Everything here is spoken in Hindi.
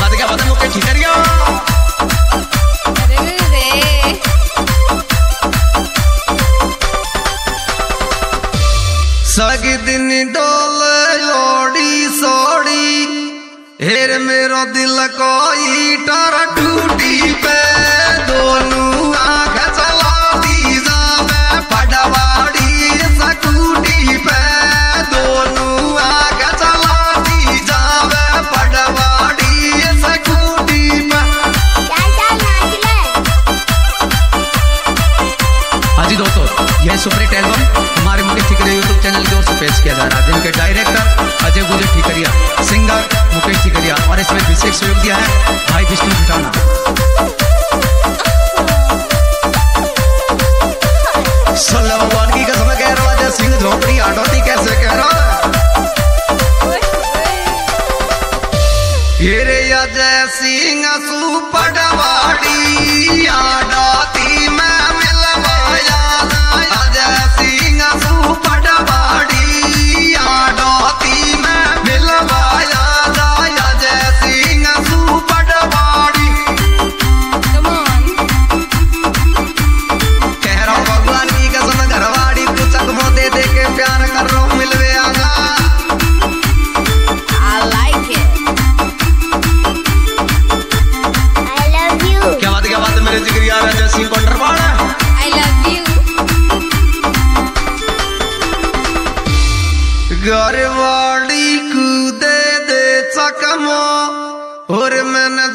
क्या बात है मुके ठीक करियो सग दिन डोले ओड़ी सोड़ी हेर मेरो दिल कोई टर टूटी पे दोनों आँख चला दी जावे पड़वाड़ी सकूटी पे दोनों आँख चला दी जावे पड़वाड़ी सकूटी पे। हाँ जी दोस्तों, यह सुपरहिट एल्बम हमारे मुकेश ठीकरिया यूट्यूब चैनल की ओर से पेश किया जा रहा है, जिनके डायरेक्टर अजय गुजर ठीकरिया, सिंगर मुकेश ठीकरिया और इसमें विशेष सहयोग दिया है भाई विष्णु भिटाना। भगवान की कसम कह रहा है सिंह झोपड़ी आडोती कैसे कह रहा है ये रे अजय सिंह सुपड़वाड़ी आडोती में मिलवाया अजय सिंह सुपड़वाड़ी आडोती में मिलवाया अजय सिंह सुपड़वाड़ी। कह रहा हूँ भगवान की कसम घरवाड़ी तू चकमो दे दे के प्यार कर रहा हूँ मिलवे आजा। I like it. I love you. क्या बात है मेरे जिगरी यार अजय सिंह कोंडरवाड़ है। I love you. घरवाड़ी कूदे दे चकमो और मैंने